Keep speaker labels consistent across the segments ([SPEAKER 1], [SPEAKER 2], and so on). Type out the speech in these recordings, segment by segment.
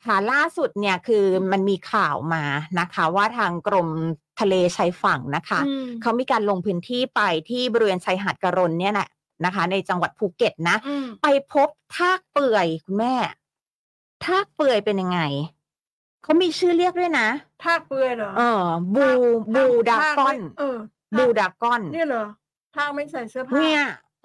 [SPEAKER 1] ค่ะล่าสุดเนี่ยคือมันมีข่าวมานะคะว่าทางกรมทะเลชายฝั่งนะคะเขามีการลงพื้นที่ไปที่บริเวณชายหาดกะรนเนี่ยแหละนะคะในจังหวัดภูเก็ตนะไปพบทากเปื่อยคุณแม่ทากเปื่อยเป็นยังไงเขามีชื่อเรียกด้วยนะ
[SPEAKER 2] ทากเปื่อยเหรอ
[SPEAKER 1] บูดากอนบูดากอน
[SPEAKER 2] เนี่ยเหรอทากไม่ใส่เสื้อผ้า
[SPEAKER 1] เนี่ย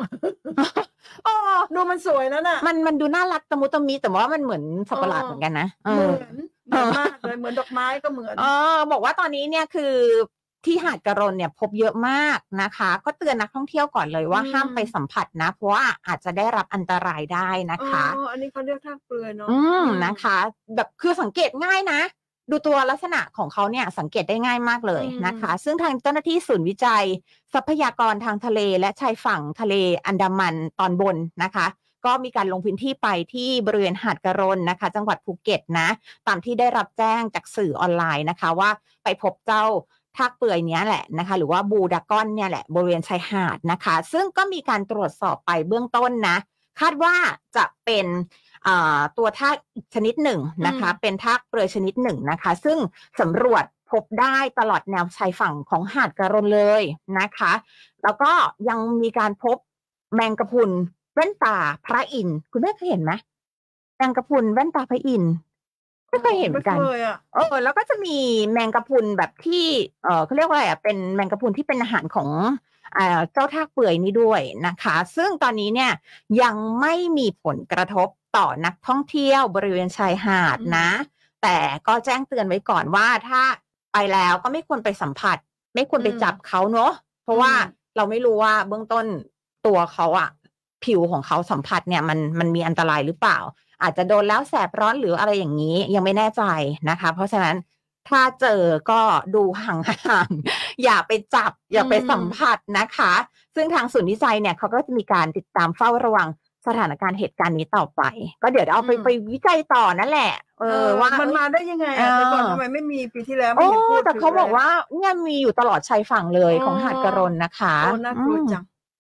[SPEAKER 2] ดูมันสวยแล้วน่ะ
[SPEAKER 1] มันดูน่ารักตะมุตะมิแต่ว่ามันเหมือนสัตว์ประหลาดเหมือนกันนะ
[SPEAKER 2] เหมือนมากเลยเหมือนดอกไม้ก็เหมือน
[SPEAKER 1] บอกว่าตอนนี้เนี่ยคือที่หาดกะรนเนี่ยพบเยอะมากนะคะก็เตือนนักท่องเที่ยวก่อนเลยว่าห้ามไปสัมผัสนะเพราะว่าอาจจะได้รับอันตรายได้นะคะ
[SPEAKER 2] อันนี้เขาเรียกทากเปื่อยเนาะ
[SPEAKER 1] นะคะแบบคือสังเกตง่ายนะดูตัวลักษณะของเขาเนี่ยสังเกตได้ง่ายมากเลยนะคะซึ่งทางเจ้าหน้าที่ศูนย์วิจัยทรัพยากรทางทะเลและชายฝั่งทะเลอันดามันตอนบนนะคะก็มีการลงพื้นที่ไปที่บริเวณหาดกะรนนะคะจังหวัดภูเก็ตนะตามที่ได้รับแจ้งจากสื่อออนไลน์นะคะว่าไปพบเจ้าทากเปื่อยเนี้ยแหละนะคะหรือว่าบูดากอนเนี่ยแหละบริเวณชายหาดนะคะซึ่งก็มีการตรวจสอบไปเบื้องต้นนะคาดว่าจะเป็นตัวทากอีกชนิดหนึ่งนะคะเป็นทากเปื่อยชนิดหนึ่งนะคะซึ่งสำรวจพบได้ตลอดแนวชายฝั่งของหาดกะรนเลยนะคะแล้วก็ยังมีการพบแมงกะพรุนแว่นตาพระอินทร์คุณแม่เคยเห็นไหมแมงกะพรุนแว่นตาพระอินทร์ไม่เคยเห็นเหมือนกันแล้วก็จะมีแมงกะพรุนแบบที่เขาเรียกว่าอะไรเป็นแมงกะพรุนที่เป็นอาหารของเจ้าทากเปื่อยนี้ด้วยนะคะซึ่งตอนนี้เนี่ยยังไม่มีผลกระทบต่อนักท่องเที่ยวบริเวณชายหาดนะแต่ก็แจ้งเตือนไว้ก่อนว่าถ้าไปแล้วก็ไม่ควรไปสัมผัสไม่ควรไปจับเขาเนาะเพราะว่าเราไม่รู้ว่าเบื้องต้นตัวเขาอะผิวของเขาสัมผัสเนี่ยมันมีอันตรายหรือเปล่าอาจจะโดนแล้วแสบร้อนหรืออะไรอย่างนี้ยังไม่แน่ใจนะคะเพราะฉะนั้นถ้าเจอก็ดูห่างๆอย่าไปจับอย่าไปสัมผัสนะคะซึ่งทางศูนย์วิจัยเนี่ยเขาก็จะมีการติดตามเฝ้าระวังสถานการณ์เหตุการณ์นี้ต่อไปก็เดี๋ยวเอาไปวิจัยต่อนั่นแหละ
[SPEAKER 2] ว่ามันมาได้ยังไงแต่ก่อนทำไมไม่มีปีที่แล้วไม่เห็นพูด
[SPEAKER 1] แต่เขาบอกว่าเนี่ยมีอยู่ตลอดชายฝั่งเลยของหาดกะรนนะคะ
[SPEAKER 2] น่ากลัวจัง